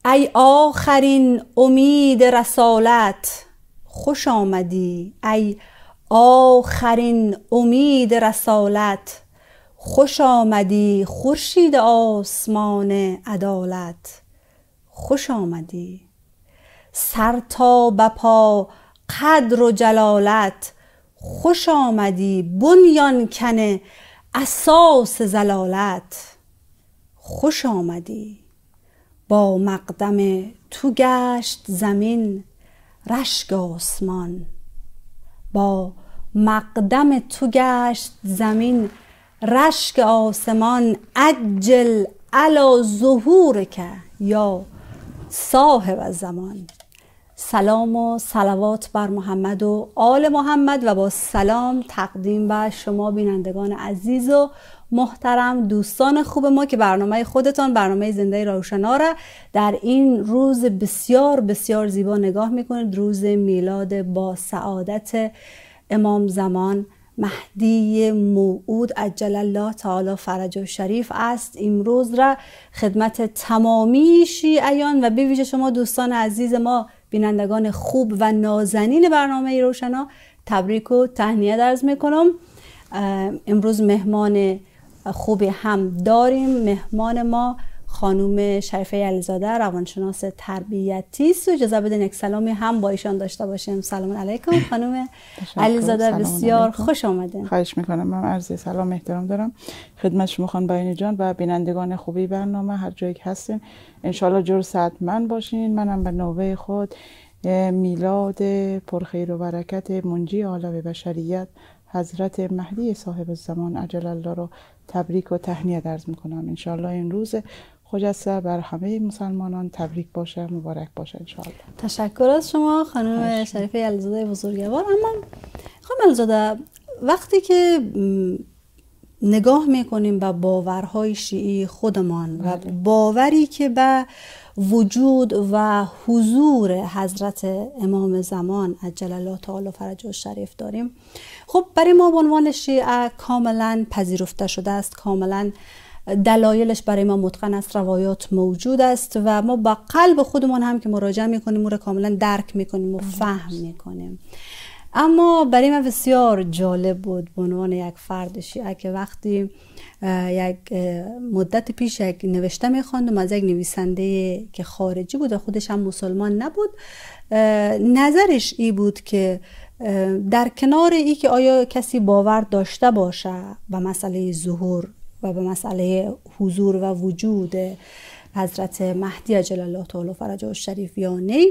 ای آخرین امید رسالت خوش آمدی. ای آخرین امید رسالت خوش آمدی. خورشید آسمان عدالت خوش آمدی. سر تا به پا قدر و جلالت خوش آمدی. بنیان کن اساس زلالت خوش آمدی. با مقدم تو گشت زمین رشک آسمان. با مقدم تو گشت زمین رشک آسمان. عجل علی ظهورک یا صاحب الزمان. سلام و صلوات بر محمد و آل محمد و با سلام تقدیم به شما بینندگان عزیز و محترم، دوستان خوب ما که برنامه خودتان، برنامه زنده روشنا را در این روز بسیار بسیار زیبا نگاه میکنید. روز میلاد با سعادت امام زمان مهدی موعود عجل الله تعالی فرجه شریف است. امروز را خدمت تمامی شیعیان و به ویژه شما دوستان عزیز ما بینندگان خوب و نازنین برنامه روشنا تبریک و تهنیت عرض میکنم. امروز مهمان خوبی هم داریم. مهمان ما خانوم شریفه علیزاده روانشناس تربیتی است و اجازه بدین یک سلامی هم با ایشان داشته باشیم. سلام علیکم خانوم علیزاده، بسیار خوش آمدین. خواهش میکنم. من عرض سلام احترام دارم خدمت شما خانم بیانی جان و بینندگان خوبی برنامه هر جایی که هستین. انشالله جور صحتمند باشین. منم به نوبه خود میلاد پرخیر و برکت منجی عالم بشریت حضرت مهدی صاحب الزمان عجل الله رو تبریک و تهنیت عرض میکنم. انشالله این روز خجسته بر همه مسلمانان تبریک باشه، مبارک باشه انشالله. تشکر از شما خانم شریفه علیزاده بزرگوار. اما خانم علیزاده، وقتی که نگاه میکنیم به باورهای شیعی خودمان و باوری که به وجود و حضور حضرت امام زمان عجل الله تعالی فرجه شریف داریم، خب برای ما به عنوان شیعه کاملا پذیرفته شده است، کاملا دلایلش برای ما متقن است، روایات موجود است و ما با قلب خودمان هم که مراجعه میکنیم او را کاملا درک میکنیم و فهم میکنیم. اما برای من بسیار جالب بود به عنوان یک فرد شیعه که وقتی یک مدت پیش یک نوشته میخواندم از یک نویسنده که خارجی بود و خودش هم مسلمان نبود، نظرش ای بود که در کنار ای که آیا کسی باور داشته باشه به مسئله ظهور و به مسئله حضور و وجود حضرت مهدی عجل الله تعالی فرجه شریف یا نه،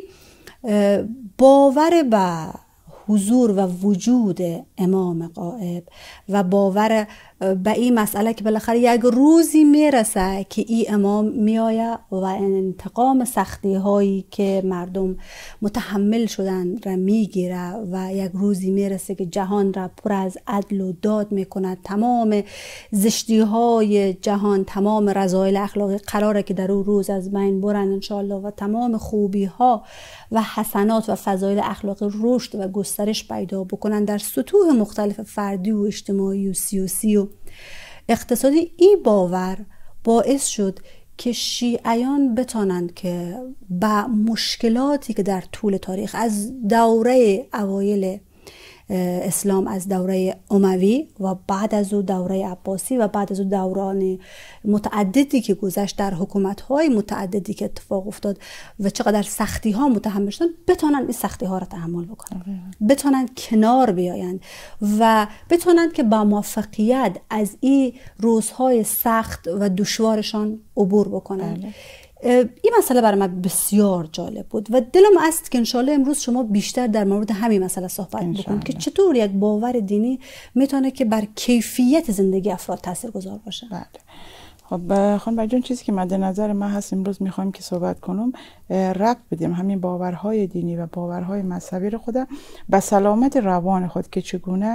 باور به حضور و وجود امام غائب و باور به این مسئله که بالاخره یک روزی میرسه که این امام میآید و انتقام سختی هایی که مردم متحمل شدن را میگیره و یک روزی میرسه که جهان را پر از عدل و داد میکنه، تمام زشتی های جهان، تمام رذایل اخلاقی قراره که در اون روز از بین برن انشاءالله و تمام خوبی ها و حسنات و فضایل اخلاقی رشد و گسترش پیدا بکنن در سطوح مختلف فردی و اجتماعی و سیاسی و اقتصادی. این باور باعث شد که شیعیان بتانند که با مشکلاتی که در طول تاریخ از دوره اوایل اسلام، از دوره اموی و بعد از او دوره عباسی و بعد از او دوران متعددی که گذشت، در حکومت‌های متعددی که اتفاق افتاد و چقدر سختی‌ها متحمل شدن، بتونن این سختی‌ها را تحمل بکنن، بتونن کنار بیایند و بتونن که با موفقیت از این روزهای سخت و دشوارشان عبور بکنن. این مسئله برای من بسیار جالب بود و دلم است که انشالله امروز شما بیشتر در مورد همین مسئله صحبت بکنید که چطور یک باور دینی میتونه که بر کیفیت زندگی افراد تاثیرگذار باشه. بله. خب خانم جان، چیزی که مد نظر من هست امروز میخوایم که صحبت کنم، ربط بدیم همین باورهای دینی و باورهای مذهبی رو خود به سلامت روان خود که چگونه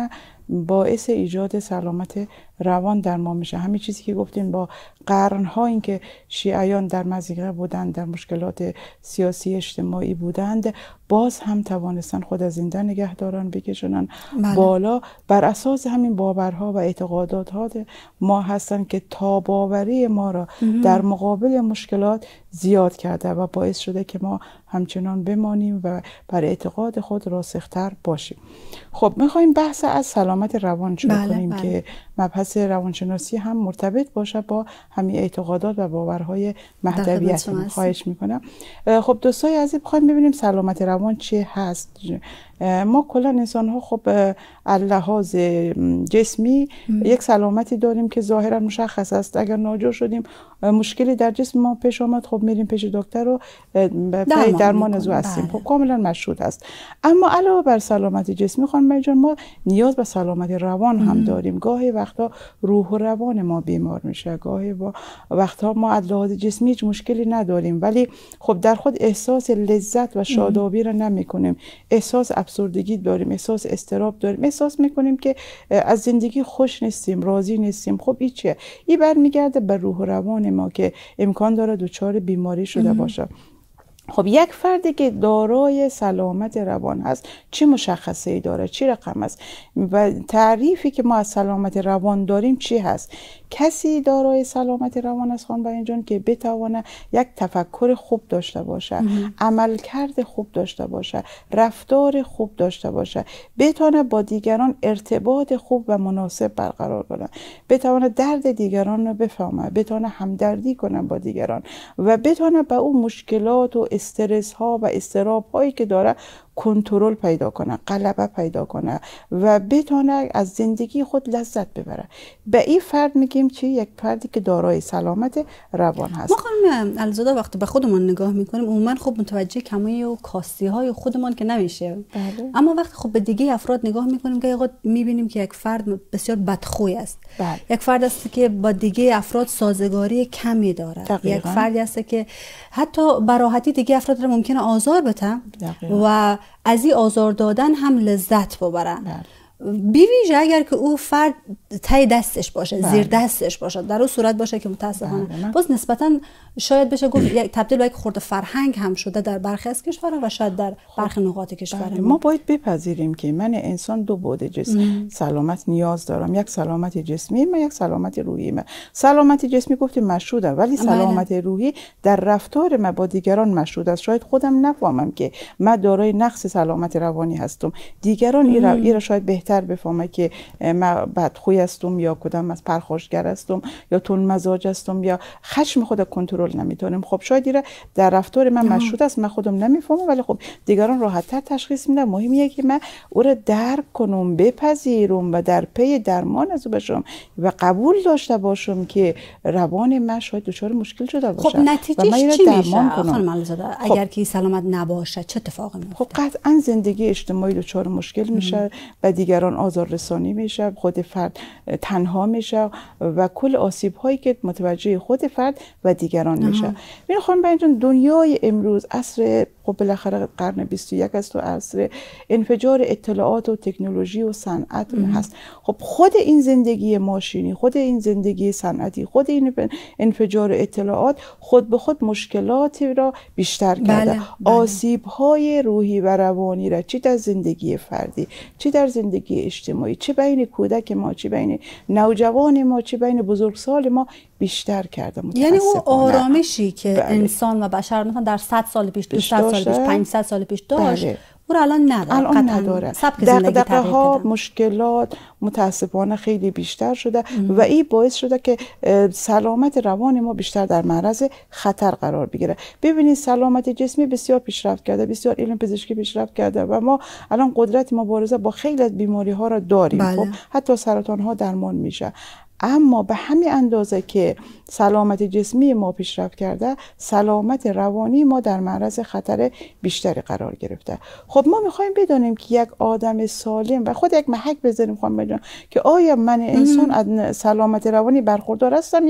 باعث ایجاد سلامت روان در ما میشه. همین چیزی که گفتین با قرن‌ها این که شیعیان در مضیقه بودند، در مشکلات سیاسی اجتماعی بودند، باز هم توانستن خود از زنده نگه دارن، بکشونن بالا. بر اساس همین باورها و اعتقادات ما هستن که تاباوری ما را در مقابل مشکلات زیاد کرده و باعث شده که ما همچنان بمانیم و بر اعتقاد خود راسختر باشیم. خب میخوایم بحث از سلامت روان شروع کنیم که مبحث روانشناسی هم مرتبط باشه با همین اعتقادات و باورهای مهدویت. خواهش میکنم. خب دوستای عزیز، بخوایم ببینیم سلامت روان چی هست. ما کلا انسان ها خب اللحاظ جسمی یک سلامتی داریم که ظاهرا مشخص است. اگر ناجور شدیم، مشکلی در جسم ما پیش آمد، خب میریم پیش دکتر و درمان از او هستیم. خب کاملا مشهود است. اما علاوه بر سلامت جسمی خانم جان، ما نیاز به سلامت روان هم داریم. گاهی وقتا روح و روان ما بیمار میشه، گاهی وقتا ما از لحاظ جسمی هیچ مشکلی نداریم ولی خب در خود احساس لذت و شادابی را نمیکنیم، احساس افسردگی داریم، احساس اضطراب داریم، احساس میکنیم که از زندگی خوش نیستیم، راضی نیستیم. خب این چیه؟ این برمیگرده به روح و روان ما که امکان داره دچار بیماری شده باشه. خب یک فردی که دارای سلامت روان هست چه مشخصه‌ای داره، چه رقم است و تعریفی که ما از سلامت روان داریم چی هست؟ کسی دارای سلامت روان است خانم جان که بتوانه یک تفکر خوب داشته باشه، عملکرد خوب داشته باشه، رفتار خوب داشته باشه، بتونه با دیگران ارتباط خوب و مناسب برقرار کنه، بتونه درد دیگران رو بفهمه، بتونه همدردی کنه با دیگران و بتونه به اون مشکلات و استرس ها و اضطراب هایی که داره کنترل پیدا کنه، غلبه پیدا کنه و بتونه از زندگی خود لذت ببره. به این فرد میگیم چی؟ یک فردی که دارای سلامت روان هست. ما خانم الزاده وقتی به خودمون نگاه میکنیم عموما خب متوجه کمی و کاستی های خودمون که نمیشه. بله. اما وقتی خب به دیگه افراد نگاه میکنیم که میبینیم که یک فرد بسیار بدخوی است. بله. یک فرد است که با دیگه افراد سازگاری کمی داره. دقیقا. یک فردی است که حتی به راحتی دیگه افراد رو ممکنه آزار بده و از این آزار دادن هم لذت ببرن. بیویژه اگر که او فرد تای دستش باشه، زیر دستش باشه، در اون صورت باشه که متاسفانه باز نسبتا شاید بشه گفت یک تبدیل به یک خورده فرهنگ هم شده در برخی از کشورها و شاید در برخی نقاط کشور ما باید بپذیریم که من انسان دو بعد جسم سلامت نیاز دارم، یک سلامت جسمی و یک سلامت روحی. من سلامت جسمی گفتیم مشهوده ولی سلامت روحی در رفتار من با دیگران مشهود است. شاید خودم نفهمم که من دارای نقص سلامت روانی هستم، دیگران این را شاید بهتر بفهمه که من بدخوی هستم یا کدام از پرخاشگر هستم یا تون مزاج هستم یا خشم خود کنترل نمیتونم. خب شاید این در رفتار من مشهود است، من خودم نمیفهمم ولی خب دیگران راحت‌تر تشخیص میدن. مهمه که من او را درک کنم، بپذیرم و در پی درمان از او باشم و قبول داشته باشم که روان من شاید دچار مشکل شده باشه. خب نتیجهش چی میشه خانم الزاده؟ اگر که سلامت نباشه چه اتفاقی میفته؟ خب قطعا زندگی اجتماعی دچار مشکل میشه و دیگران آزار رسانی میشه، خود فرد تنها میشه و کل آسیب هایی که متوجه خود فرد و دیگران میشه. ببین خانم جان، دنیای امروز عصر خب بالاخره قرن 21 است و عصر انفجار اطلاعات و تکنولوژی و صنعت هست. خب خود این زندگی ماشینی، خود این زندگی صنعتی، خود این انفجار اطلاعات خود به خود مشکلاتی را بیشتر کرده. آسیب های روحی و روانی را چه در زندگی فردی، چه در زندگی اجتماعی، چه بین کودک ما، چه بین نوجوان ما، چه بین بزرگسال ما بیشتر کرده. یعنی اون آرامشی که انسان و بشر مثلا در 100 سال پیش، 200 سال پیش، 500 سال پیش داشت، او الان نداره. الان نداره. دغدغه‌ها، مشکلات متاسفانه خیلی بیشتر شده و این باعث شده که سلامت روان ما بیشتر در معرض خطر قرار بگیره. ببینید سلامت جسمی بسیار پیشرفت کرده، بسیار علم پزشکی پیشرفت کرده و ما الان قدرت مبارزه با خیلی از بیماری ها را داریم. خب حتی سرطان ها درمان میشه. اما به همین اندازه که سلامت جسمی ما پیشرفت کرده، سلامت روانی ما در معرض خطر بیشتری قرار گرفته. خب ما میخوایم بدونیم که یک آدم سالم و خود یک محک بزنیم خانم جان که آیا من انسان از سلامت روانی برخوردار هستم یا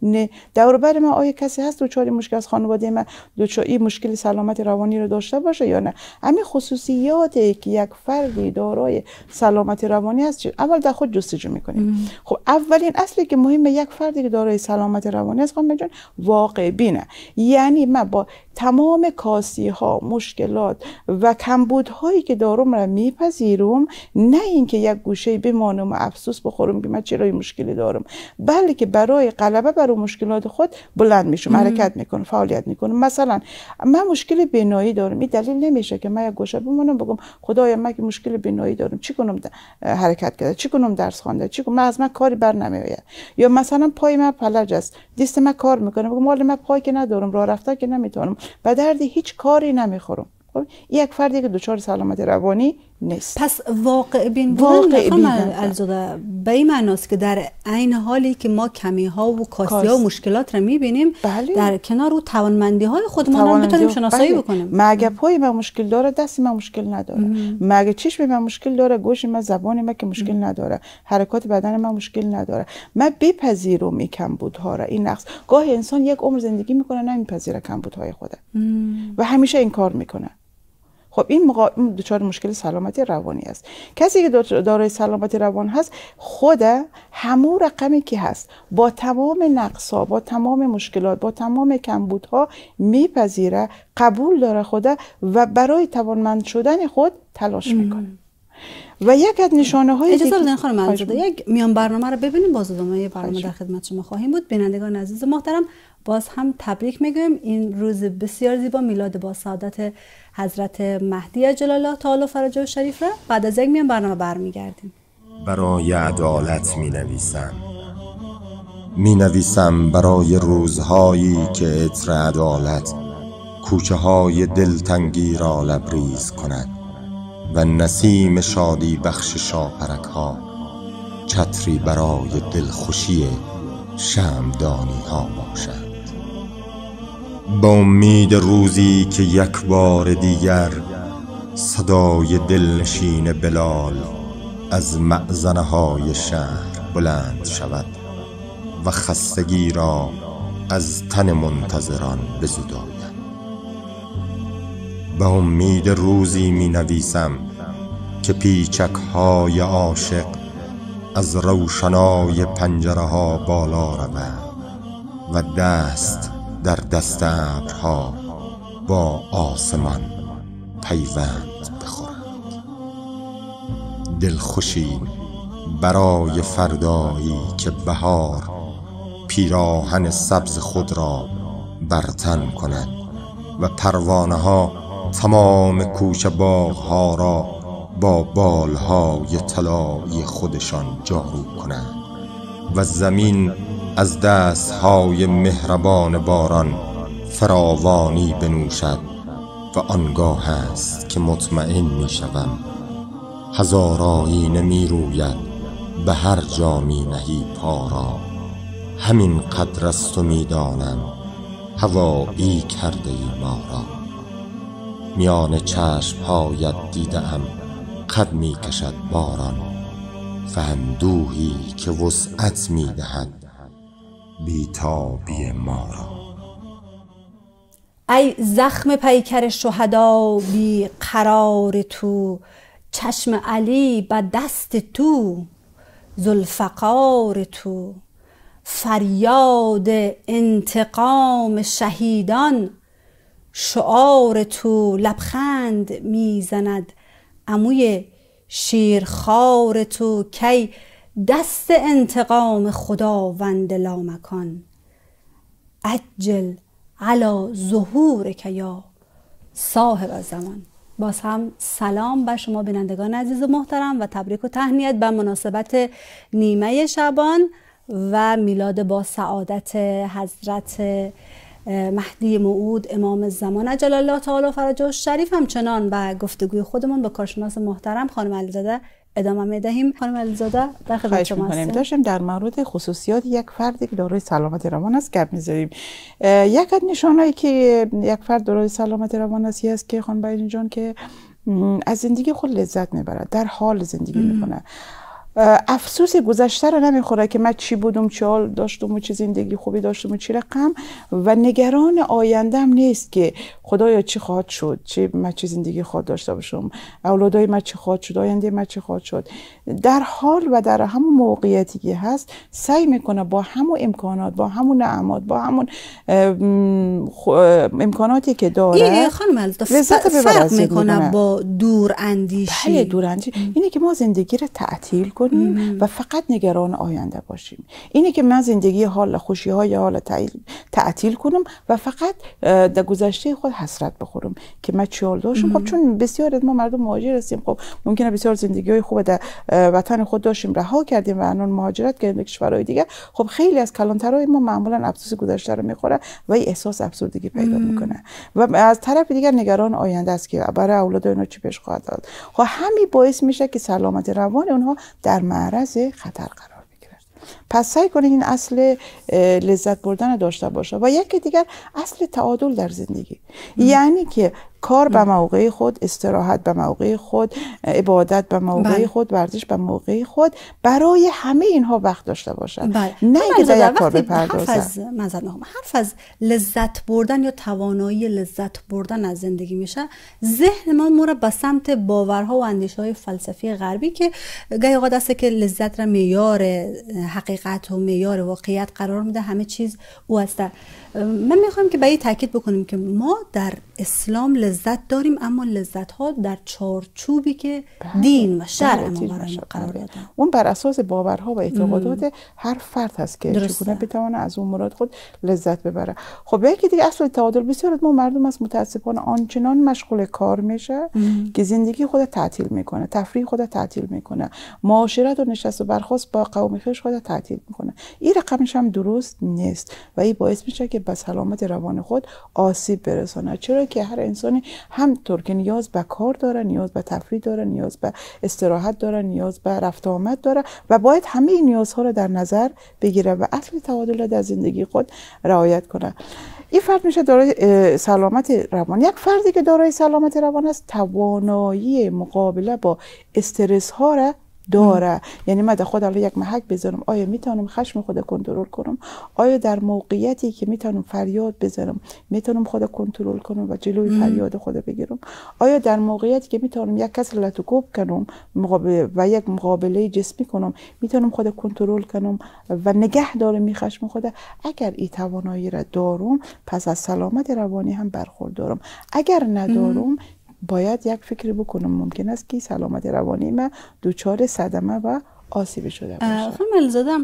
نه. دور بر من آیا کسی هست دچار مشکل از خانواده من دچار این مشکل سلامت روانی رو داشته باشه یا نه؟ همین خصوصیاتی که یک فردی دارای سلامت روانی است اول در خود جستجو میکنیم. خب اولین اصلی که مهمه یک فردی که دارای سلامت روانی است خانم جان واقع بینه، یعنی من با تمام کاستی ها، مشکلات و کمبودهایی که دارم را میپذیرم، نه اینکه یک گوشه بمانم و افسوس بخورم که من چرا این مشکلی دارم، بلکه برای غلبه بر مشکلات خود بلند میشم، حرکت میکنم، فعالیت میکنم. مثلا من مشکل بینایی دارم، این دلیل نمیشه که من یک گوشه بمونم بگم خدایا من که مشکل بینایی دارم چی کنم حرکت کنم، چی کنم درس خوانده، چی کنم از من کاری بر نمیآید. یا مثلا پای من فلج است، دست من کار میکنه بگم مال من پای که ندارم، راه رفتن که نمیتونم، به درد هیچ کاری نمیخورم. خب یک فردی که دچار سلامت روانی نیست. پس واقع بین بودن الزاده به این معناست که در عین حالی که ما کمی ها و کاستی ها و مشکلات را میبینیم، در کنار او توانمندی های خودمان هم بتونیم شناسایی بکنیم. مگه پای من مشکل داره دست من مشکل نداره، مگه چشم من مشکل داره گوش من، زبان من که مشکل نداره، حرکات بدن من مشکل نداره. من بپذیرم این کمبودها را، این نقص. گاه انسان یک عمر زندگی میکنه نمیپذیره کمبودهای خوده و همیشه انکار میکنه. خب این دچار مشکل سلامتی روانی است. کسی که دارای سلامتی روان هست خود همون رقمی که هست با تمام نقصا، با تمام مشکلات، با تمام کمبودها میپذیره، قبول داره خود و برای توانمند شدن خود تلاش میکنه. و یک از نشانه های اجازه بدین خانم الزاده یک میان برنامه رو ببینیم، باز ادامه برنامه در خدمت شما خواهیم بود. بینندگان عزیز محترم باز هم تبریک میگویم، این روز بسیار زیبا، میلاد با سعادت حضرت مهدی عجل الله تعالی فرجه شریف را بعد از یک میان برنامه برمیگردیم. برای عدالت می نویسم برای روزهایی که عطر عدالت کوچه های دلتنگی را لبریز کند و نسیم شادی بخش شاپرک ها چتری برای دلخوشی شمعدانی ها باشد. با امید روزی که یک بار دیگر صدای دلنشین بلال از مأذنه های شهر بلند شود و خستگی را از تن منتظران بزداید. به امید روزی می نویسم که پیچک های عاشق از روشنای پنجره ها بالا رود و دست در دست ابرها با آسمان پیوند بخورد. دلخوشی برای فردایی که بهار پیراهن سبز خود را برتن کند و پروانه ها تمام کوچه باغ ها را با بالهای طلایی خودشان جارو کنند و زمین از دستهای مهربان باران فراوانی بنوشد و آنگاه است که مطمئن می شوم هزار آینه می روید به هر جا می نهی پا را، همین قدر است و می دانم هوایی کرده ای ما را. میان چشمهایت دیدم قد می کشد باران و اندوهی که وسعت می دهد بیتابی ما را. ای زخم پیکر شهدا بی قرار تو، چشم علی به دست تو، ذوالفقار تو، فریاد انتقام شهیدان شعار تو، لبخند میزند عموی شیرخوار تو، کی دست انتقام خداوند لامکان، عجل علی ظهورک یا صاحب زمان. باز هم سلام بر شما بینندگان عزیز و محترم و تبریک و تهنیت به مناسبت نیمه شعبان و میلاد با سعادت حضرت مهدی موعود امام زمان عجل الله تعالی فرجه شریف. همچنان به گفتگوی خودمون با کارشناس محترم خانم علیزاده ادامه میدهیم. خانم علیزاده در خدمت شما هستیم. داشتیم در مورد خصوصیات یک فردی که دارای سلامت روان است گپ می‌زدیم. یک از نشانهایی که یک فرد دارای سلامت روان است است که خانم باینی جان که از زندگی خود لذت میبرد، در حال زندگی میکنه، افسوس گذشته رو نمیخوره که من چی بودم، چه حال داشتم و چه زندگی خوبی داشتم و چی رقم، و نگران آیندهم نیست که خدایا چی خواهد شد، من چه زندگی خواهد داشته باشم، اولادای من چی خواهد شد، آینده من چی خواهد شد. در حال و در همون موقعیتی که هست سعی میکنه با همون امکانات، با همون نعمات، با همون امکاناتی که داره خانم الطاف لذت فرق میکنه با دور اندیشی. بله دور اندیشی اینه که ما زندگی رو تعطیل کنیم و فقط نگران آینده باشیم. اینه که من زندگی حال خوشی های حال تعطیل کنم و فقط در گذشته خود حسرت بخورم که من چی حال داشتم. خب چون بسیار از ما مردم مهاجر هستیم، خب ممکنه بسیار زندگی های خوب در وطن خود داشتیم رها کردیم و الان مهاجرت کردیم به کشورهای دیگه. خب خیلی از کلانترهای ما معمولا افسوس گذشته رو میخوره و این احساس افسردگی پیدا میکنه و از طرف دیگر نگران آینده است که برای اولاد اینا چی پیش خواهد داد. خب همین باعث میشه که سلامت روان اونها در معرض خطر قرار بگیره. پس سعی کنید این اصل لذت بردن داشته باشه. و یکی دیگر اصل تعادل در زندگی، یعنی که کار به موقع خود، استراحت به موقع خود، عبادت به موقع خود، ورزش به موقع خود، برای همه اینها وقت داشته باشن. نه اینکه در یک کار بپردازن. حرف از لذت بردن یا توانایی لذت بردن از زندگی میشه، ذهن ما رو به سمت باورها و اندیشه‌های فلسفی غربی که گاهی اوقات است که لذت را معیار حقیقت و معیار واقعیت قرار میده، همه چیز او است. من میخوایم که به این تاکید بکنیم که ما در اسلام لذت داریم، اما لذت ها در چارچوبی که دین و شرع ما برای ما قرار دادن. اون بر اساس باورها و اعتقادات هر فرد هست که چگونه بتونه از اون مراد خود لذت ببره. خب یکی دیگه اصل تعادل. بسیار از ما مردم از متاسفانه آنچنان مشغول کار میشه که زندگی خود تعطیل میکنه، تفریح خود تعطیل میکنه، معاشرت و نشست و برخاست با قوم خویش خود تعطیل میکنه. این رقمش هم درست نیست و این باعث میشه که به سلامت روان خود آسیب برسونه. چرا که هر انسانی همطور که نیاز به کار داره، نیاز به تفریح داره، نیاز به استراحت داره، نیاز به رفت آمد داره و باید همه این نیازها رو در نظر بگیره و اصل تعادل در زندگی خود رعایت کنه. این فرد میشه دارای سلامت روان. یک فردی که دارای سلامت روان است توانایی مقابله با استرس ها را داره. یعنی من در خود الان یک محک بذارم، آیا میتونم خشم خود کنترل کنم؟ آیا در موقعیتی که میتونم فریاد بزنم میتونم خود کنترل کنم و جلوی فریاد خود بگیرم؟ آیا در موقعیتی که میتونم یک کس لطوکوب کنم و یک مقابله جسمی کنم میتونم خود کنترل کنم و نگه دارم خشم خود؟ اگر این توانایی را دارم پس از سلامت روانی هم برخوردارم. اگر ندارم باید یک فکری بکنم ممکن است که سلامت روانی من دچار صدمه و آسیب شده باشه. خانم علیزاده،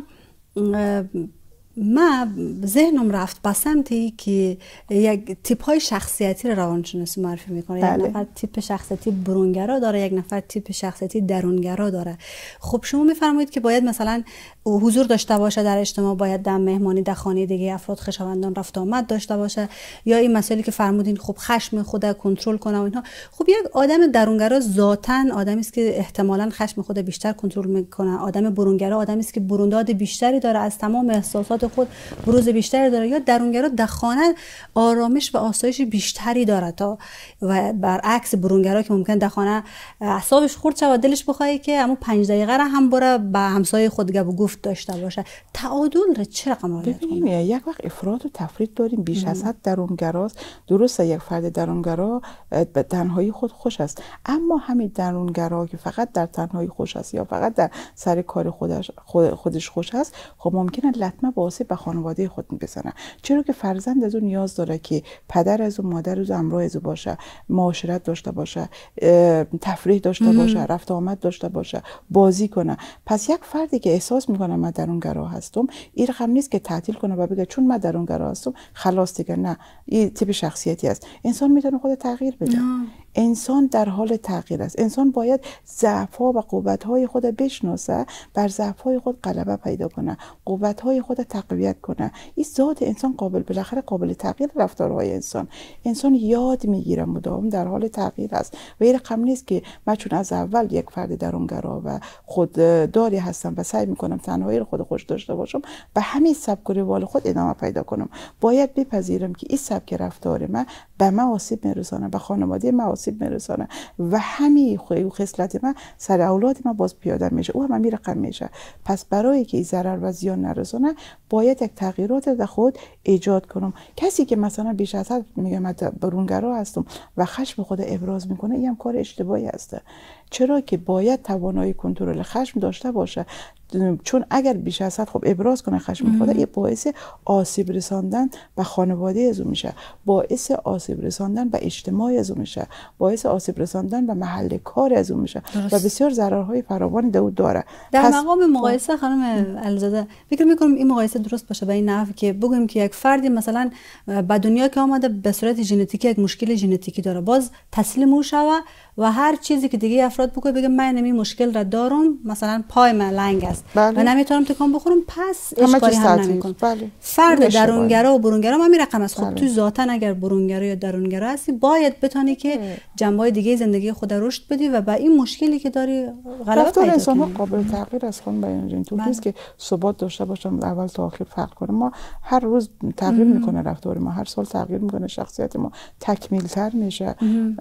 من ذهنم رفت به سمتی که یک تیپ های شخصیتی رو روانشناسی معرفی میکنه. یک نفر تیپ شخصیتی برونگرا داره، یک نفر تیپ شخصیتی درونگرا داره. خب شما میفرمایید که باید مثلا حضور داشته باشه در اجتماع، باید در مهمانی در خانه دیگه افراد خویشاوندان رفت آمد داشته باشه، یا این مسائلی که فرمودین خب خشم خود کنترل کنه و اینها. خب یک آدم درونگرا ذاتاً آدمی است که احتمالاً خشم خود بیشتر کنترل میکنه. آدم برونگرا آدمی است که برونداد بیشتری داره، از تمام احساسات خود بروز بیشتری داره. یا درونگرا در خانه آرامش و آسایش بیشتری داره تا و برعکس برونگرا که ممکن در خانه اعصابش خورد شه و دلش بخواد که اما 5 دقیقه را هم بره با همسایه خود گپ و گفت داشته باشه. تعادل را چه رقم رعایت کنه؟ یک وقت افراط و تفرید داریم، بیش از حد درونگراست. درسته یک فرد درونگرا به تنهایی خود خوش است، اما همین درونگرا که فقط در تنهایی خوش است یا فقط در سر کار خودش خوش است، خب ممکنه لطمه واسه به خانواده خود بزنه. چرا که فرزند از اون نیاز داره که پدر از اون، مادر از اون همراه از اون باشه، معاشرت داشته باشه، تفریح داشته باشه، رفت آمد داشته باشه، بازی کنه. پس یک فردی که احساس میکنه من درونگرا هستم، این رقم نیست که تعطیل کنه و بگه چون من درونگرا هستم خلاص دیگه. نه، این تیپ شخصیتی است. انسان میتونه خود تغییر بده. انسان در حال تغییر است. انسان باید ضعف‌ها و قوت‌های خود بشناسه، بر ضعف‌های خود غلبه پیدا کنه، قوت‌های خود تقویت کنه. این ذات انسان بالاخره قابل تغییر رفتارهای انسان یاد میگیره، مدام در حال تغییر است و این رقم نیست که من چون از اول یک فرد درونگرا و خودداری هستم و سعی میکنم تنهایی رو خود خوش داشته باشم به همین سبک و روال خود ادامه پیدا کنم. باید بپذیرم که این سبک رفتار من به من آسیب میرسانه، به خانواده من آسیب میرسانه و همین خصلت من سر اولاد ما باز پیاده میشه، او هم همین رقم میشه. پس برای که این ضرر و زیان نرسانه باید یک تغییرات در خود ایجاد کنم. کسی که مثلا بیش از حد میگم من برونگرا هستم و خشم خود ابراز میکنه، این هم کار اشتباهی هسته. چرا که باید توانایی کنترل خشم داشته باشه، چون اگر بیش از حد خب ابراز کنه خشم خود، این باعث آسیب رساندن به خانواده از اون میشه، باعث آسیب رساندن به اجتماع از اون میشه، باعث آسیب رساندن به محل کار از اون میشه و بسیار ضررهای فراوانی داره. در مقام مقایسه خانم علیزاده فکر میکنم این مقایسه درست باشه به این نحو که بگویم که یک فردی مثلا به دنیا که آمده به صورت ژنتیکی یک مشکل ژنتیکی داره، باز تسلیم او شوه و هر چیزی که دیگه افراد بگه من این مشکل را دارم، مثلا پای من لنگ است و نمیتونم تکان بخورم، پس اشکالی هم نمیکنم. فرد درونگرا و برونگرا ما می رقم است. خب تو ذاتاً اگر برونگرا یا درونگرا هستی باید بتونی که جنبه‌های دیگه زندگی خود رشد بدی و با این مشکلی که داری غلبه پیدا کنی. انسان ها قابل تغییر است. خانم بیان تو نیست که ثبات داشته باشم اول تا آخر فرق کنه. ما هر روز تغییر میکنه رفتار ما، هر سال تغییر میکنه شخصیت ما، تکمیل تر میشه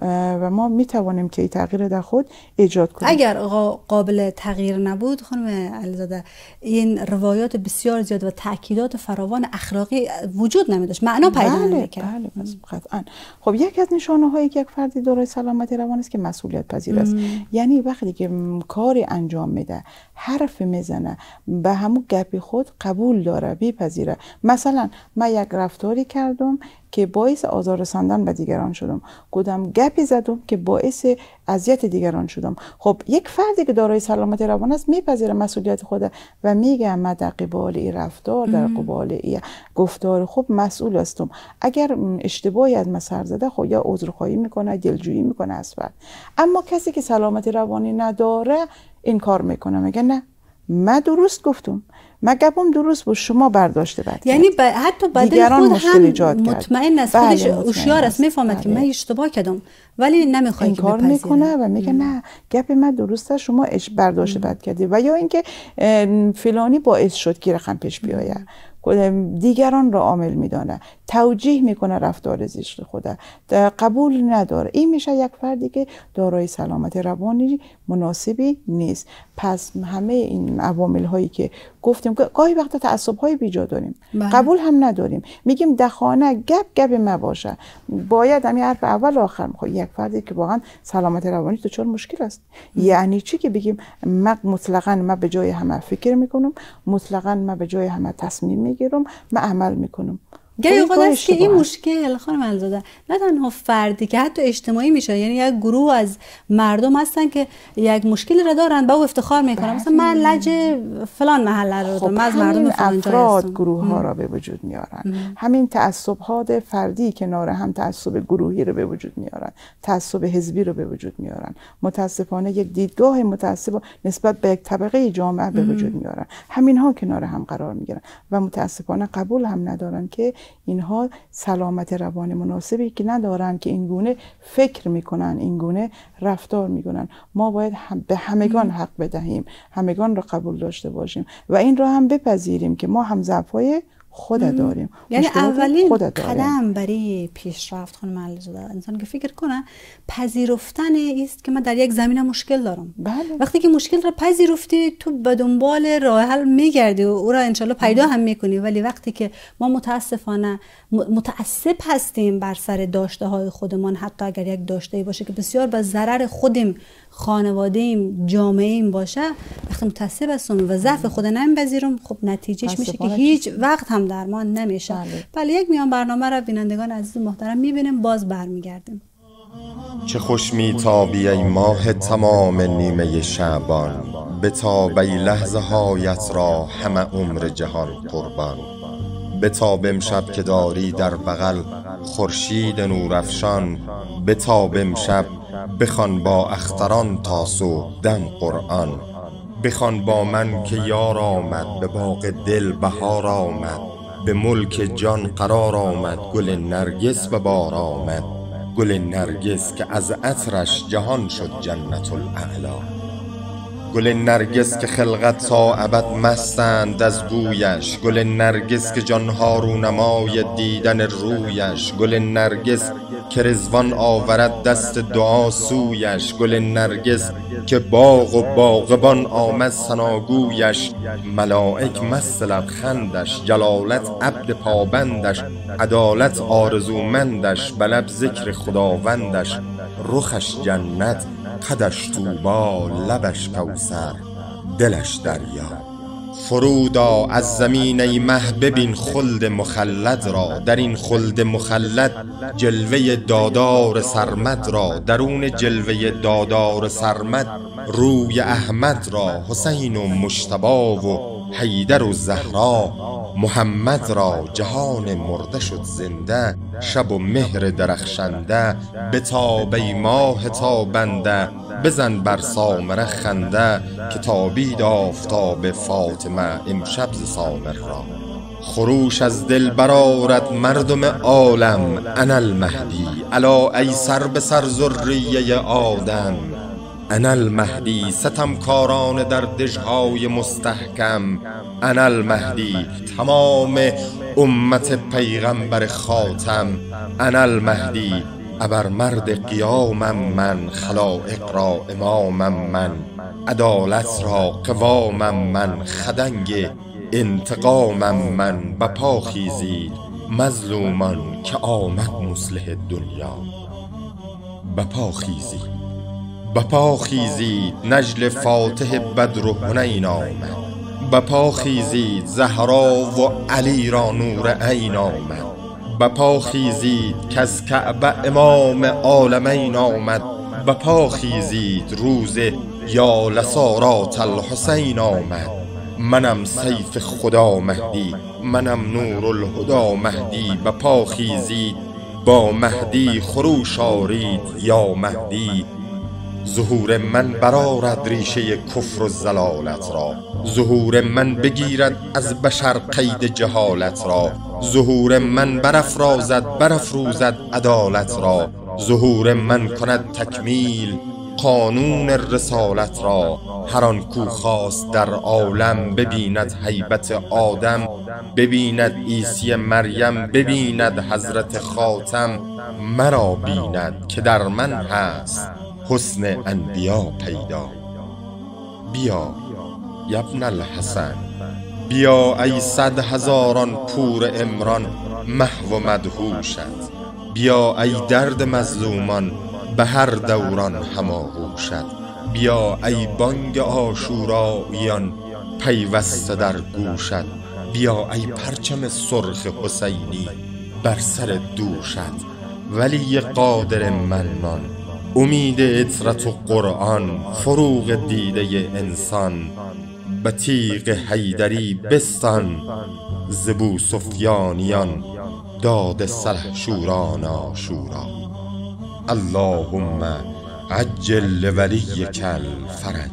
و ما میتوانیم که این تغییر در خود ایجاد کنیم. اگر قابل تغییر نبود خانم علیزاده این روایات بسیار زیاد و تاکیدات فراوان اخلاقی وجود نمیداشت، معنا پیدا نمیکرد. بله قطعا. خب یکی از نشانه هایی که یک فردی دارای سلامت روان است که مسئولیت پذیر است. یعنی وقتی که کاری انجام میده، حرف میزنه، به همون گپ خود قبول داره، بپذیره. مثلا من یک رفتاری کردم که باعث آزار رساندن به دیگران شدم، گفتم گپی زدم که باعث اذیت دیگران شدم. خب یک فردی که دارای سلامت روان است میپذیره مسئولیت خود و میگه من در قبال این رفتار، در قبال این گفتار خوب مسئول هستم. اگر اشتباهی از من سر زده خب یا عذرخواهی میکنه، دلجویی میکنه از فرد. اما کسی که سلامت روانی نداره این کار میکنه، میگه نه من درست گفتم، من گپم درست بود، شما برداشته بد یعنی حتی بدن خود هم مطمئن است، خودش هوشیار است، میفهمد که من اشتباه کردم ولی نمیخواد که کار میکنه و میگه نه گپ من درسته، شما برداشته بد کردی. و یا اینکه فلانی باعث شد که رقم پیش بیاید، دیگران را عامل میدانه، توجیه میکنه رفتار زشت خود، قبول نداره. این میشه یک فردی که دارای سلامت روانی مناسبی نیست. پس همه این عوامل هایی که گفتیم که گاهی وقتا تعصب های بیجا داریم، قبول هم نداریم، میگیم در خانه گپ ما باشه، باید همین حرف اول آخر میخواد. یک فردی که واقعا سلامت روانی تو چون مشکل است. یعنی چی که بگیم مطلقاً من به جای همه فکر میکنم، مطلقاً من به جای همه تصمیم میگیرم، من عمل میکنم. گاهی اوقات است که این مشکل خانم علیزاده نه تنها فردی که حتی اجتماعی میشه، یعنی یک گروه از مردم هستن که یک مشکلی را دارن با او افتخار میکنن، مثلا من لجه فلان محله رو دارم، از مردم فلان جای هستم. گروه ها را به وجود میارن. همین تعصبات فردی کنار هم تعصب گروهی رو به وجود میارن، تعصب حزبی رو به وجود میارن. متاسفانه یک دیدگاه متعصب نسبت به یک طبقه جامعه به وجود میارن. همین ها کنار هم قرار میگیرن و متاسفانه قبول هم ندارن که اینها سلامت روانی مناسبی که ندارن، که این گونه فکر میکنن، این گونه رفتار میکنن. ما باید به همگان حق بدهیم، همگان را قبول داشته باشیم و این را هم بپذیریم که ما هم ضعف‌های خود داریم. یعنی اولین قدم برای پیشرفت خانم علیزاده انسان که فکر کنه پذیرفتن است که من در یک زمینه مشکل دارم. وقتی که مشکل را پذیرفتی تو به دنبال راه حل میگردی و او را انشالله پیدا هم میکنی. ولی وقتی که ما متاسفانه متعصب هستیم بر سر داشته های خودمان، حتی اگر یک داشته باشه که بسیار به ضرر خودم، خانواده‌ایم، جامعه‌ایم باشه، وقتی متعصب هستم و ضعف خود نمیپذیرم، خب نتیجهش میشه که هیچ وقت هم درمان نمیشه. بله یک میان برنامه را بینندگان عزیز محترم میبینیم، باز برمیگردیم. چه خوش میتابی ای ماه تمام نیمه شعبان، بتاب ای لحظه هایت را همه عمر جهان قربان. بتاب امشب که داری در بغل خورشید نورافشان، بتاب امشب بخوان با اختران تا صبحدم قرآن. بخوان با من که یار آمد، به باغ دل بهار آمد، به ملک جان قرار آمد، گل نرگس به بار آمد. گل نرگس که از عطرش جهان شد جنت الاعلی. گل نرگس که خلقت تا ابد مستند از بویش، گل نرگس که جانها رونمای دیدن رویش، گل نرگس که رضوان آورد دست دعا سویش. گل نرگس که باغ و باغبان آمد ثناگویش. ملائک مست لبخندش، جلالت عبد پابندش. عدالت آرزومندش، به لب ذکر خداوندش. رخش جنت، قدش طوبی، لبش کوثر، دلش دریا. فرودا از زمین ای مه ببین خلد مخلد را. در این خلد مخلد جلوه دادار سرمد را. درون جلوه دادار سرمد روی احمد را. حسین و مجتبی و حیدر و زهرا محمد را. جهان مرده شد زنده، شب و مهر درخشنده. بتاب ای ماه تابنده، بزن بر سامره خنده. که تابید آفتاب فاطمه امشب ز سامر را. خروش از دل برآرد مردم عالم، انا المهدی الا ای سر به سر ذریه آدم. انا المهدی ستمکاران در دژهای مستحکم. انا المهدی تمام امت پیغمبر خاتم. انا المهدی ابرمرد قیامم من، خلائق را امامم من. عدالت را قوامم من، خدنگ انتقامم من. بپا خیزید مظلومان که آمد مصلح دنیا. بپا خیزید، بپا خیزید نجل فاتح بدر و حنین آمد. بپا خیزید زهرا و علی را نور عین آمد. بپا خیزید که از کعبه امام عالمین آمد. بپا خیزید روز یا لسارات الحسین آمد. منم سیف خدا مهدی، منم نور الهدا مهدی. بپا خیزید با مهدی خروش آرید یا مهدی. ظهور من برآرد ریشه کفر و ضلالت را. ظهور من بگیرد از بشر قید جهالت را. ظهور من برافروزد عدالت را. ظهور من کند تکمیل قانون رسالت را. هر آن کو خواست در عالم ببیند هیبت آدم. ببیند عیسی مریم، ببیند حضرت خاتم. مرا بیند که در من هست حسن انبیا پیدا. بیا ابن الحسن، بیا ای 100 هزاران پور عمران محو و مدهوشت. بیا ای درد مظلومان به هر دوران هماغوشت. بیا ای بانگ عاشوراییان پیوسته در گوشت. بیا ای پرچم سرخ حسینی بر سر دوشت. ولی قادر منان، امید عطرت و قرآن، فروغ دیده انسان. به تیغ حیدری بستان، ز بوسفیانیان داد سلحشوران آشورا. اللهم عجل لولیک الفرج.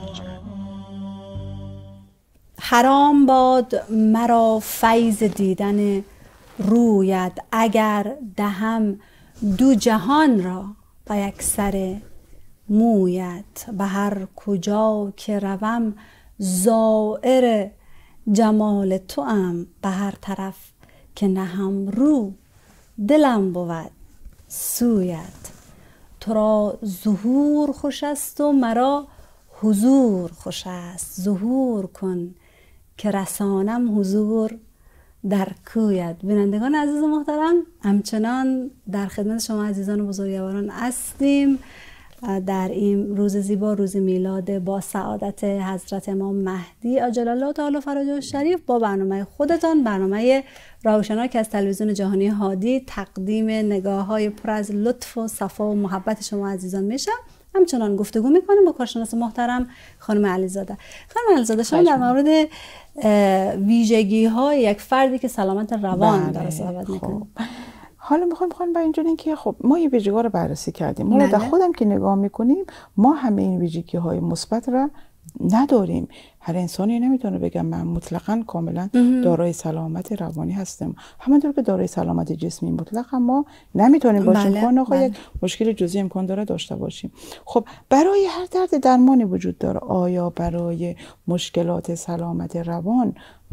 حرام باد مرا فیض دیدن رویت، اگر دهم دو جهان را به یک سر مویت. به هر کجا که روم زائر جمال توام، به هر طرف که نهم رو دلم بود سویت. تو را ظهور خوش است و مرا حضور خوش است. ظهور کن که رسانم حضور در کویت. بینندگان عزیز و محترم، همچنان در خدمت شما عزیزان و بزرگواران هستیم در این روز زیبا، روز میلاد با سعادت حضرت امام مهدی عجل الله تعالی فرجه الشریف، با برنامه خودتان، برنامه راهوشنا که از تلویزیون جهانی هادی تقدیم نگاه‌های پر از لطف و صفا و محبت شما عزیزان میشم. همچنان گفتگو میکنیم با کارشناس محترم خانم علیزاده. خانم علیزاده، شما در مورد ویژگی های یک فردی که سلامت روان داره صحبت میکنیم. حالا میخوایم با اینجوری که خب ما این ویژگی‌ها رو بررسی کردیم. حالا در خودم که نگاه میکنیم، ما همه این ویژگی‌های مثبت را نداریم. هر انسانی نمیتونه بگم من مطلقاً کاملا دارای سلامت روانی هستم. همونطور که دارای سلامت جسمی مطلق هم ما نمیتونیم باشیم. خب یک مشکل جزئی امکان داره داشته باشیم. خب برای هر درد درمانی وجود داره. آیا برای مشکلات سلامت روان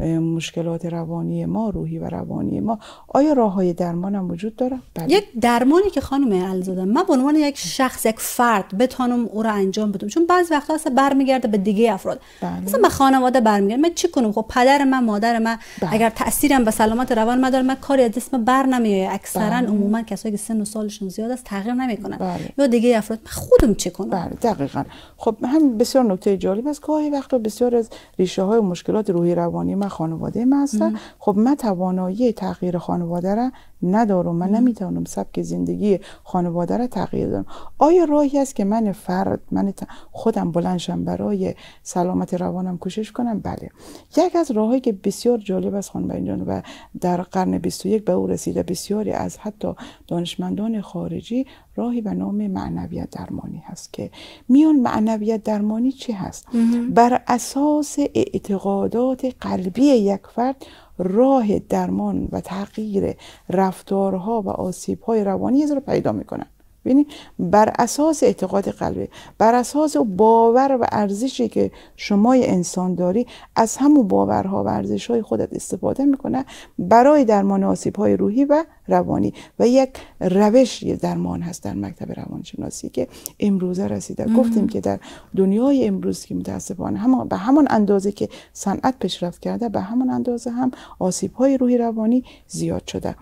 مشکلات روانی ما، روحی و روانی ما، آیا راه‌های درمان هم وجود داره؟ بله. یک درمانی که خانم علیزاده من به عنوان یک شخص، یک فرد بتونم او را انجام بدم، چون بعضی وقتا اصلا برمیگرده به دیگه افراد. مثلا به خانواده برمیگرده، من چی کنم؟ خب پدر من، مادر من اگر تاثیرم به سلامت روان من داره، من کاری از دستم بر نمیاد. اکثرا عموما کسایی که سن و سالشون زیاد است تغییر نمیکنن. یا دیگه افراد، من خودم چی کنم؟ بله دقیقاً. خب هم بسیار نکته جالب است. گاهی وقتا بسیار از ریشه های مشکلات روحی روانی من خانواده من هست. خب من توانایی تغییر خانواده را ندارم، من نمیتونم سبک زندگی خانواده را تغییر بدم. آیا راهی است که من فرد، من خودم بلند شم برای سلامت روانم کوشش کنم؟ بله. یک از راهایی که بسیار جالب است خانم جان و در قرن 21 به او رسیده بسیاری از حتی دانشمندان خارجی، راهی به نام معنویت درمانی هست که میان معنویت درمانی چی هست؟ بر اساس اعتقادات قلبی یک فرد راه درمان و تغییر رفتارها و آسیب‌های روانی رو پیدا میکنن. ببینید، بر اساس اعتقاد قلبی، بر اساس باور و ارزشی که شما انسان داری، از همون باورها و ارزش‌های خودت استفاده میکنه برای درمان آسیب‌های روحی و روانی. و یک روش درمان هست در مکتب روانشناسی که امروزه رسیده. گفتیم که در دنیای امروز که متاسفانه به همان اندازه که صنعت پیشرفت کرده، به همان اندازه هم آسیب‌های روحی روانی زیاد شده.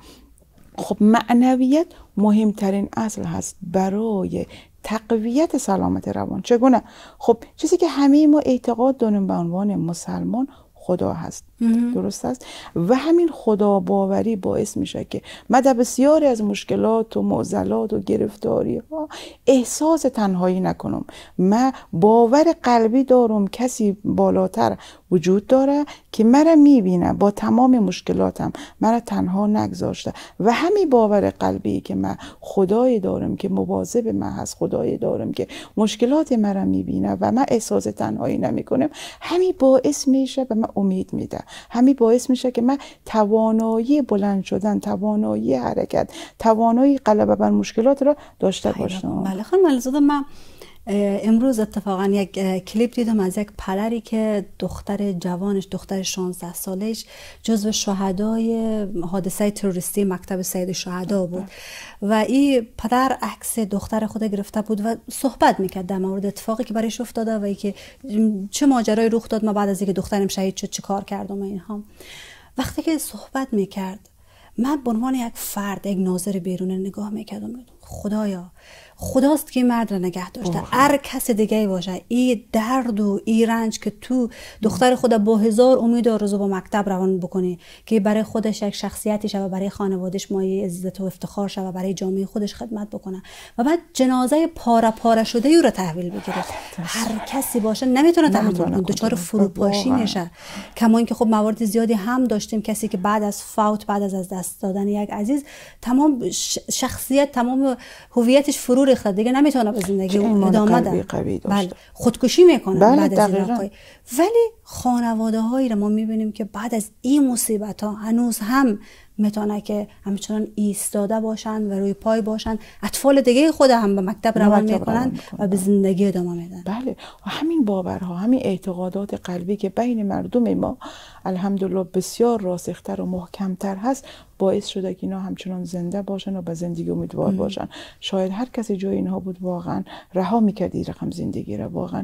خب معنویت مهمترین اصل هست برای تقویت سلامت روان. چگونه؟ خب چیزی که همه ما اعتقاد داریم به عنوان مسلمان، خدا هست. درست است؟ و همین خدا باوری باعث میشه که من در بسیاری از مشکلات و معضلات و گرفتاری ها احساس تنهایی نکنم. من باور قلبی دارم کسی بالاتر وجود داره که مرا میبینه، با تمام مشکلاتم مرا تنها نگذاشته. و همین باور قلبی که من خدای دارم که مواظب من هست، خدای دارم که مشکلات مرا میبینه و من احساس تنهایی نمیکنم، همین باعث میشه به من امید میده. همین باعث میشه که من توانایی بلند شدن، توانایی حرکت، توانایی غلبه بر مشکلات را داشته باشم. بله خانم علیزاده، من امروز اتفاقا یک کلیپ دیدم از یک پدری که دختر جوانش، دختر 16 سالش، جزو شهدای حادثه تروریستی مکتب سید شهدا بود و این پدر عکس دختر خود گرفته بود و صحبت میکرد در مورد اتفاقی که برایش افتاده و اینکه چه ماجرای رخ داد، ما بعد از اینکه دخترم شهید شد چه کار کردم و اینها. وقتی که صحبت میکرد، من به عنوان یک فرد، یک ناظر بیرون نگاه میکردم، خدایا، خداست که مرد را نگه داشته. هر کس دیگه باشه، این درد و این رنج که تو دختر خود با هزار امید و آرزو با مکتب روان بکنی که برای خودش یک شخصیتی شه و برای خانوادهش مایه عزت و افتخار شه و برای جامعه خودش خدمت بکنه و بعد جنازه پاره پاره شده او را تحویل بگیره. هر کسی باشه نمیتونه تحمل کنه، دچار فروپاشی میشه. کما اینکه خب موارد زیادی هم داشتیم، کسی که بعد از فوت، بعد از دست دادن یک عزیز، تمام شخصیت، تمام هویتش فرو ریخته، دیگه نمیتونه به زندگی ادامه بده. بله، خودکشی میکنه بعد از این واقعه. ولی خانواده هایی رو ما میبینیم که بعد از این مصیبت ها هنوز هم میتونه که همچنان ایستاده باشن و روی پای باشن، اطفال دیگه خود هم به مکتب روان میکنن و به زندگی ادامه میدن. بله، و همین باورها، همین اعتقادات قلبی که بین مردم ما الحمدلله بسیار راسختر و محکمتر هست، باعث شده که اینا همچنان زنده باشن و به زندگی امیدوار باشن. شاید هر کسی جای اینها بود واقعا رها میکرد این رقم زندگی را، واقعا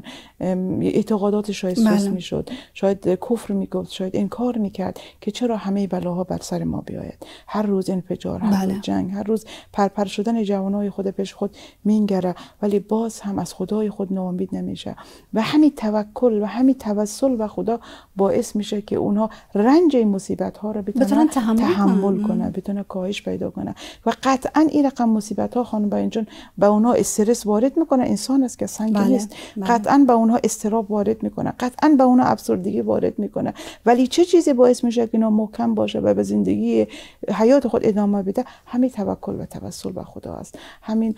اعتقادات شاید سوس میشد، شاید کفر میگفت، شاید انکار میکرد که چرا همه بلاها بر سر ما بیاید. هر روز انفجار، هر روز جنگ، هر روز پرپر شدن جوانای خود پیش خود مینگره، ولی باز هم از خدای خود ناامید نمیشه. و همین توکل و همین توسل به خدا باعث میشه که اونها رنج این مصیبت ها رو بتونن تحمل کنه، بتونه کاهش پیدا کنه. و قطعا این رقم مصیبت ها خانم باینجان به اونها استرس وارد میکنه. انسان است که سنگ نیست. قطعا به اونها استراب وارد میکنه، قطعا به اونها افسردگی وارد میکنه. ولی چه چیزی باعث میشه که اینا محکم باشه و به زندگی حیات خود ادامه بده؟ همین توکل و توسل به خدا است. همین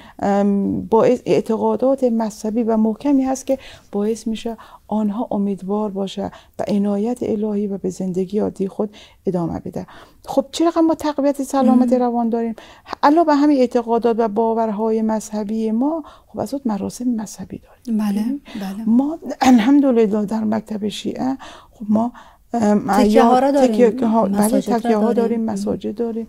باعث اعتقادات مذهبی و محکمی هست که باعث میشه آنها امیدوار باشه به عنایت الهی و به زندگی عادی خود ادامه بده. خب چه رقم ما تقویت سلامت روان داریم؟ علاوه بر همین اعتقادات و باورهای مذهبی ما، خب از اون مراسم مذهبی داریم. بله. ما الحمدلله در مکتب شیعه خب ما تکیه ها را داریم، بله تکیه ها داریم، مساجد داریم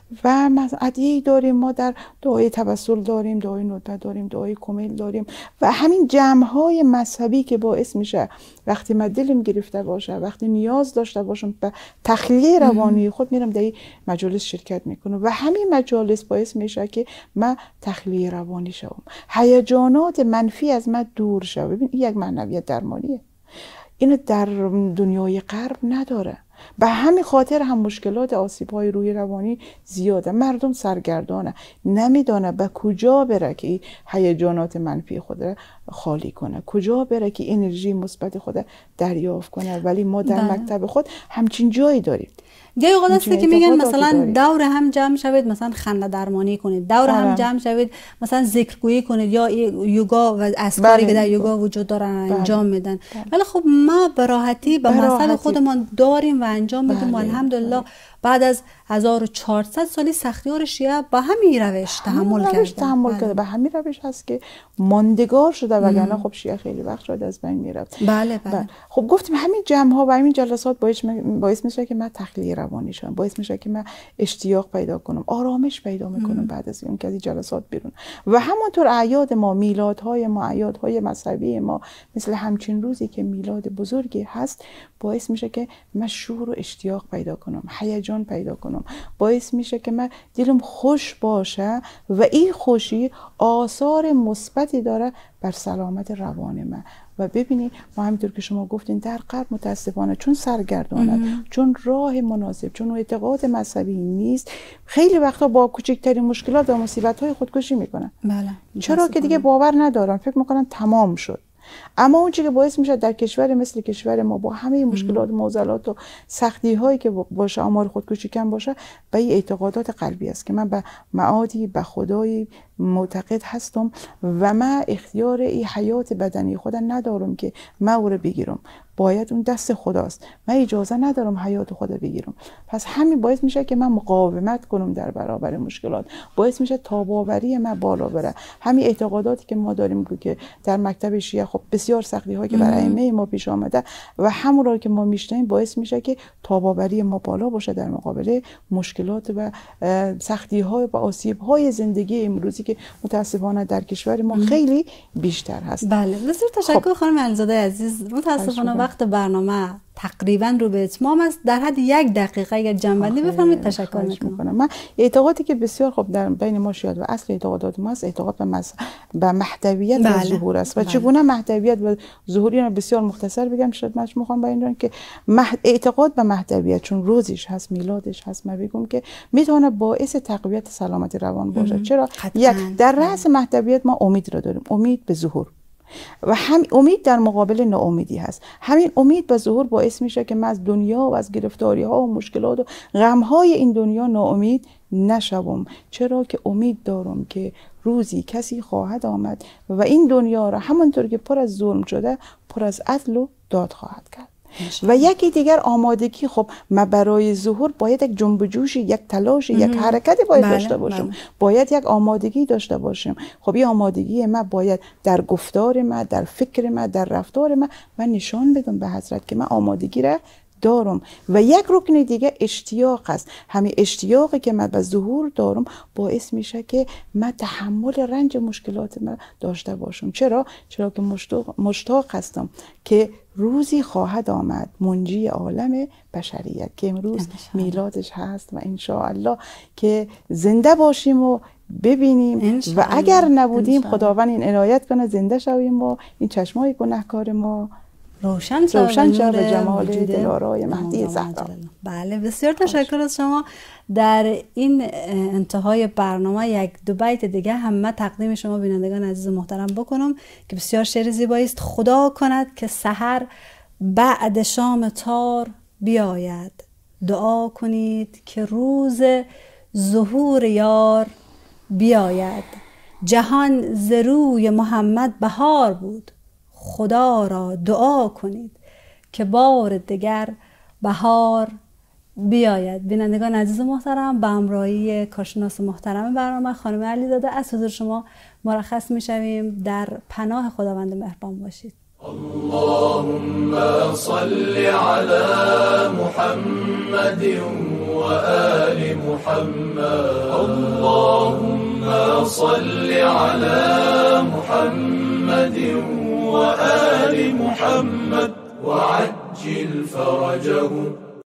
و ادعیه داریم. ما در دعای توسل داریم، دعای ندبت داریم، دعای کمیل داریم و همین جمع های مذهبی که باعث میشه وقتی من دلم گرفته باشه، وقتی نیاز داشته باشم به تخلیه روانی خود، میرم در این مجالس شرکت میکنم و همین مجالس باعث میشه که من تخلیه روانی شوم، هیجانات منفی از من دور شوم. ببین این یک معنویت درمانیه، اینو در دنیای غرب نداره. به همین خاطر هم مشکلات آسیب‌های روحی روانی زیاده. مردم سرگردانه، نمیدونه به کجا بره که هیجانات منفی خود را خالی کنه، کجا بره که انرژی مثبت خود دریافت کنه. ولی ما در مکتب خود همچین جایی داریم. گاهی اوقات هست که میگن مثلا دور هم جمع شوید، مثلا خنده درمانی کنید، دور هم جمع شوید، مثلا ذکرگویی کنید یا یوگا و اسکاری که در یوگا وجود دارن انجام میدن. ولی خب ما به راحتی به مذهب خودمان داریم و انجام میدیم و الحمدلله بعد از 1400 سالی سختیار شیعه با همین روش تحمل کرده. به همین روش هست که ماندگار شده، وگرنه خب شیعه خیلی وقت شد از بین میرفت. بله. خب گفتیم همین جمع ها و همین جلسات باعث میشه که من تخلیه روانی شم، باعث میشه که من اشتیاق پیدا کنم، آرامش پیدا میکنم بعد از این که از این جلسات بیرون. و همونطور اعیاد ما، میلادهای ما، اعیادهای مذهبی ما، مثل همچین روزی که میلاد بزرگی هست، باعث میشه که من شور و اشتیاق پیدا کنم، هیجان پیدا کنم، باعث میشه که من دلم خوش باشه و این خوشی آثار مثبتی داره بر سلامت روان من. و ببینید ما همینطور که شما گفتین در غرب متاسفانه چون سرگردانه، چون راه مناسب، چون اعتقاد مذهبی نیست، خیلی وقتا با کوچکترین مشکلات و مصیبت‌های خودکشی میکنن. بله. چرا که دیگه باور ندارن، فکر میکنن تمام شد. اما اون چیزی که باعث میشه در کشور مثل کشور ما با همه مشکلات و معضلات و سختی هایی که باشه آمار خودکشی کم باشه، به این اعتقادات قلبی است که من به معادی، به خدایی معتقد هستم و من اختیار این حیات بدنی خود ندارم که من او رو بگیرم، باید اون دست خداست، من اجازه ندارم حیات خود بگیرم. پس همین باعث میشه که من مقاومت کنم در برابر مشکلات، باعث میشه تاباوری من بالا بره. همین اعتقاداتی که ما داریم که در مکتب شیعه خب بسیار سختی هایی که برای ائمه ما پیش آمده و همون رو که ما میشنیم باعث میشه که تاباوری ما بالا باشه در مقابل مشکلات و سختی های و آسیب های زندگی امروزی که متاسفانه در کشور ما خیلی بیشتر هست. بله، بسیار تشکر خانم علیزاده عزیز. متاسفانه وقت برنامه تقریبا رو به اتمام است. در حد 1 دقیقه اگر جنبندی بفرمایید تشکر میکنم. من اعتقادی که بسیار خوب در بین ما شیعه و اصل اعتقادات ما است، اعتقاد به مهدویت و ظهور است. و چگونه مهدویت و ظهوری رو بسیار مختصر بگم خدمت میخوام بیان که اعتقاد به مهدویت چون روزش هست، میلادش هست، من بگم که میتونه باعث تقویت سلامت روان باشه. چرا؟ یک در رأس مهدویت ما امید رو داریم، امید به ظهور و هم امید در مقابل ناامیدی هست. همین امید به ظهور باعث میشه که من از دنیا و از گرفتاری ها و مشکلات و غم های این دنیا ناامید نشوم. چرا که امید دارم که روزی کسی خواهد آمد و این دنیا را همانطور که پر از ظلم شده پر از عدل و داد خواهد کرد. و یکی دیگر آمادگی، خب ما برای ظهور باید یک جنب و جوشی، یک تلاش، یک حرکتی باید داشته باشیم. باید یک آمادگی داشته باشیم. خب این آمادگی ما باید در گفتار ما، در فکر ما، در رفتار ما نشان بدم به حضرت که من آمادگی را دارم. و یک رکن دیگه اشتیاق است. همین اشتیاقی که من به ظهور دارم باعث میشه که من تحمل رنج مشکلات من داشته باشم. چرا که مشتاق هستم که روزی خواهد آمد منجی عالم بشریت که امروز میلادش هست و انشاءالله که زنده باشیم و ببینیم و اگر نبودیم خداوند این عنایت کنه زنده شویم و این چشمای گناهکار ما روشن شد به جمال دلارای مهدی زهرا. بله، بسیار تشکر از شما. در این انتهای برنامه 1-2 بیت دیگه هم تقدیم شما بینندگان عزیز محترم بکنم که بسیار شعر زیبایی است. خدا کند که سحر بعد شام تار بیاید، دعا کنید که روز ظهور یار بیاید. جهان ز روی محمد بهار بود، خدا را دعا کنید که بار دیگر بهار بیاید. بینندگان عزیز محترم، به همراهی کارشناس محترم برنامه خانم علیزاده از حضور شما مرخص میشویم. در پناه خداوند مهربان باشید. اللهم صل على محمد وآل محمد. اللهم صل على محمد وآل محمد وعجل فرجهم